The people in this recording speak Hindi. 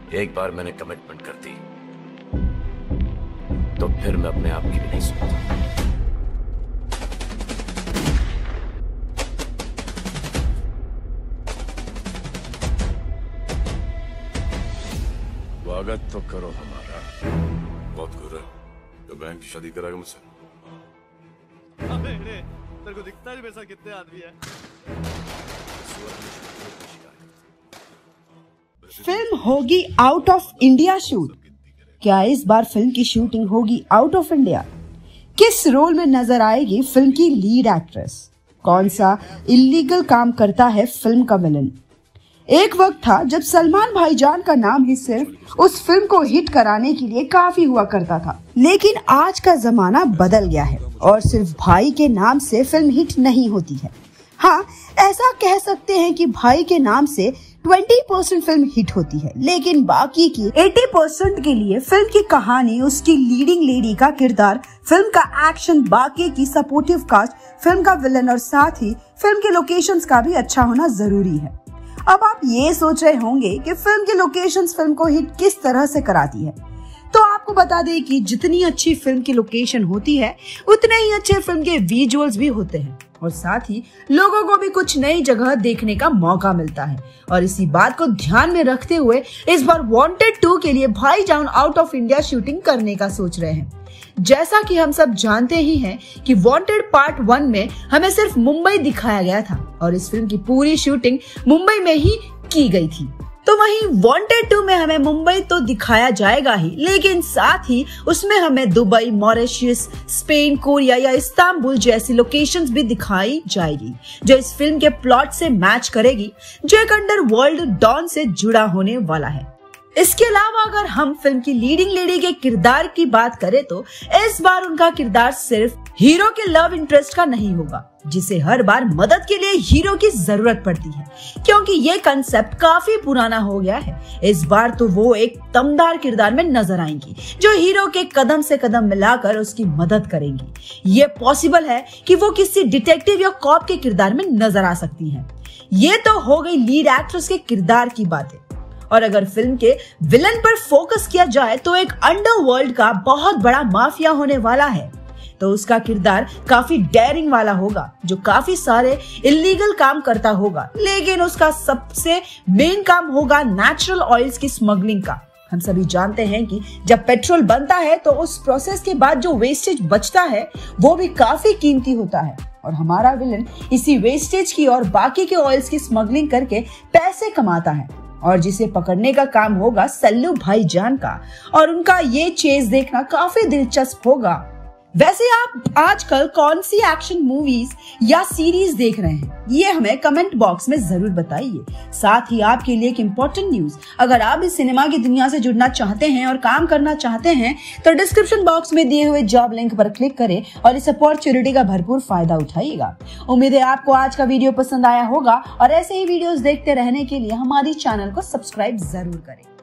एक बार मैंने कमिटमेंट कर दी तो फिर मैं अपने आप की भी नहीं सुनता। स्वागत तो करो हमारा। बहुत गुरु तो बहन की शादी कराएगा मुझसे। अबे रे, तेरे को दिखता नहीं वैसा कितने आदमी है। फिल्म होगी आउट ऑफ इंडिया शूट। क्या इस बार फिल्म की शूटिंग होगी आउट ऑफ इंडिया? किस रोल में नजर आएगी फिल्म की लीड एक्ट्रेस? कौन सा इलीगल काम करता है फिल्म का विलन? एक वक्त था जब सलमान भाईजान का नाम ही सिर्फ उस फिल्म को हिट कराने के लिए काफी हुआ करता था, लेकिन आज का जमाना बदल गया है और सिर्फ भाई के नाम से फिल्म हिट नहीं होती है। हाँ, ऐसा कह सकते हैं कि भाई के नाम से 20% फिल्म हिट होती है, लेकिन बाकी की 80% के लिए फिल्म की कहानी, उसकी लीडिंग लेडी का किरदार, फिल्म का एक्शन, बाकी की सपोर्टिव कास्ट, फिल्म का विलन और साथ ही फिल्म के लोकेशंस का भी अच्छा होना जरूरी है। अब आप ये सोच रहे होंगे कि फिल्म की लोकेशंस फिल्म को हिट किस तरह से कराती है, तो आपको बता दें कि जितनी अच्छी फिल्म की लोकेशन होती है उतने ही अच्छे फिल्म के विजुअल्स भी होते हैं और साथ ही लोगों को भी कुछ नई जगह देखने का मौका मिलता है। और इसी बात को ध्यान में रखते हुए इस बार वांटेड 2 के लिए भाईजान आउट ऑफ इंडिया शूटिंग करने का सोच रहे हैं। जैसा कि हम सब जानते ही हैं कि वांटेड पार्ट 1 में हमें सिर्फ मुंबई दिखाया गया था और इस फिल्म की पूरी शूटिंग मुंबई में ही की गई थी। तो वहीं वांटेड 2 में हमें मुंबई तो दिखाया जाएगा ही, लेकिन साथ ही उसमें हमें दुबई, मॉरिशस, स्पेन, कोरिया या इस्तांबुल जैसी लोकेशंस भी दिखाई जाएगी, जो इस फिल्म के प्लॉट से मैच करेगी, जो एक अंडरवर्ल्ड डॉन से जुड़ा होने वाला है। इसके अलावा अगर हम फिल्म की लीडिंग लेडी के किरदार की बात करें तो इस बार उनका किरदार सिर्फ हीरो के लव इंटरेस्ट का नहीं होगा, जिसे हर बार मदद के लिए हीरो की जरूरत पड़ती है, क्योंकि ये कंसेप्ट काफी पुराना हो गया है। इस बार तो वो एक दमदार किरदार में नजर आएंगी, जो हीरो के कदम से कदम मिलाकर उसकी मदद करेंगी। ये पॉसिबल है कि वो किसी डिटेक्टिव या कॉप के किरदार में नजर आ सकती हैं। ये तो हो गई लीड एक्ट्रेस के किरदार की बातें। और अगर फिल्म के विलन पर फोकस किया जाए तो एक अंडरवर्ल्ड का बहुत बड़ा माफिया होने वाला है, तो उसका किरदार काफी डेयरिंग वाला होगा, जो काफी सारे इलीगल काम करता होगा, लेकिन उसका सबसे मेन काम होगा नेचुरल ऑयल्स की स्मगलिंग का। हम सभी जानते हैं कि जब पेट्रोल बनता है तो उस प्रोसेस के बाद जो वेस्टेज बचता है वो भी काफी कीमती होता है, और हमारा विलन इसी वेस्टेज की और बाकी के ऑयल्स की स्मगलिंग करके पैसे कमाता है, और जिसे पकड़ने का काम होगा सल्लू भाईजान का, और उनका ये चेज देखना काफी दिलचस्प होगा। वैसे आप आजकल कौन सी एक्शन मूवीज या सीरीज देख रहे हैं, ये हमें कमेंट बॉक्स में जरूर बताइए। साथ ही आपके लिए एक इम्पोर्टेंट न्यूज, अगर आप इस सिनेमा की दुनिया से जुड़ना चाहते हैं और काम करना चाहते हैं तो डिस्क्रिप्शन बॉक्स में दिए हुए जॉब लिंक पर क्लिक करें और इस अपॉर्चुनिटी का भरपूर फायदा उठाइएगा। उम्मीद है आपको आज का वीडियो पसंद आया होगा, और ऐसे ही वीडियोस देखते रहने के लिए हमारी चैनल को सब्सक्राइब जरूर करें।